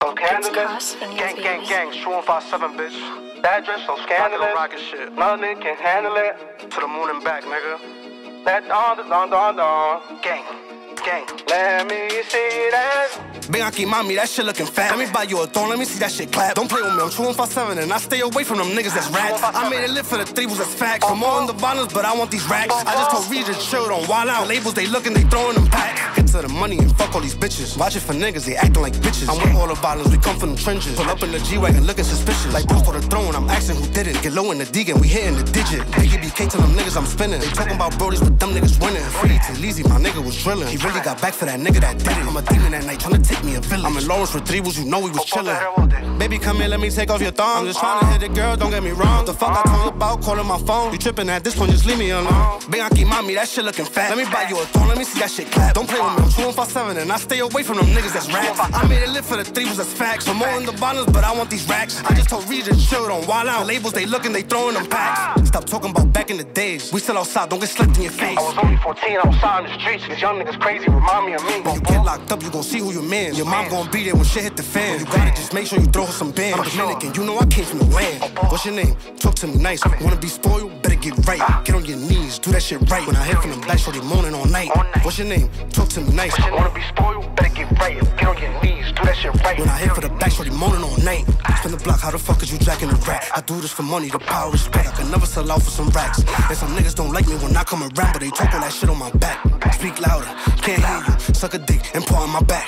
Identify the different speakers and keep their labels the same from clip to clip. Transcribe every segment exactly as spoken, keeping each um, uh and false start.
Speaker 1: So scandalous, gang, gang, gang, True one fifty-seven, bitch. That dress so scandalous, rocket shit. Nothing can handle it. To the moon and back, nigga. That on, on, on, on, gang, gang. Let me see that.
Speaker 2: Ven aquí, mami, that shit looking fat. Let me buy you a thorn, let me see that shit clap. Don't play with me, I'm True one fifty-seven, and I stay away from them niggas that's rats. I made it live for the tribus, that's facts. I'm more in the violence, but I want these racks. I just told Reed to chill, don't wild out. Labels, they looking, they throwing them back. Get to the money and fuck all these bitches. Watch it for niggas, they acting like bitches. I'm with all the violence, we come from the trenches. Pull up in the G-Wagon looking suspicious. Like Bruce for the throne, I'm asking who did it. Get low in the D, and we hitting the digit. They give B K to them niggas I'm spinning. They talking about brodies, but them niggas winning. Free to Leezy, my nigga was drilling. He really got back for that nigga that did it. I'm a demon that night, trying to take me a village. I'm in Lawrence for tribus, you know we was chillin'. Baby, come here, let me take off your thumb. I'm just trying to hit the girl, don't get me wrong. The fuck I told you about calling my phone? You tripping at this point, just leave me alone. Ven aquí, mami, that shit looking fat. Let me buy you a thorn, let me see that shit clap. Don't play with me, I'm True one fifty-seven, and I stay away from them niggas that's rats. I made it live for the tribus, that's facts. I'm more in the violence, but I want these racks. I just told Reed to chill, don't wild out. Labels, they looking, they throwing them packs. Stop talking about back in the days. We still outside, don't get slapped in your face.
Speaker 1: I was only fourteen, outside in the streets. These young niggas crazy, remind me of me.
Speaker 2: When you get locked up, you gon' see who your man. Your mom gon' be there when shit hit the fan. You gotta just make sure you throw her some bands. I'm Dominican, you know I came from the land. What's your name? Talk to me nice. Wanna be spoiled? Better get right. Get on your knees, do that shit right. When I hit from the back, shorty moaning all night. What's your name? Talk to me nice.
Speaker 1: Wanna be spoiled? Better get right. Get on your knees, do that shit right.
Speaker 2: When I hit for the back, shorty moaning all night. Spin the block, how the fuck is you jacking the rack? I do this for money, the power, respect. I can never sell out for some racks. And some niggas don't like me when I come around, but they talk all that shit on my back. Speak louder, can't hear you. Suck a dick and paw on my back.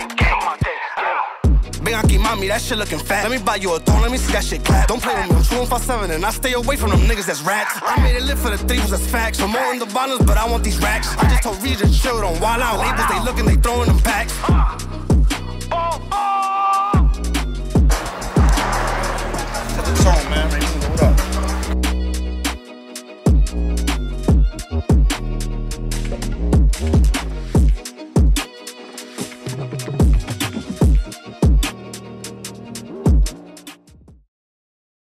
Speaker 2: Ven aquí, mami, that shit looking fat. Let me buy you a thorn, let me see that shit clap. Don't play with me, I'm True one fifty-seven, and I stay away from them niggas that's rats. I made it live for the tribus, that's facts. I'm more in the violence, but I want these racks. I just told Reed to chill, don't wild out. Labels, they looking, they throwing them packs.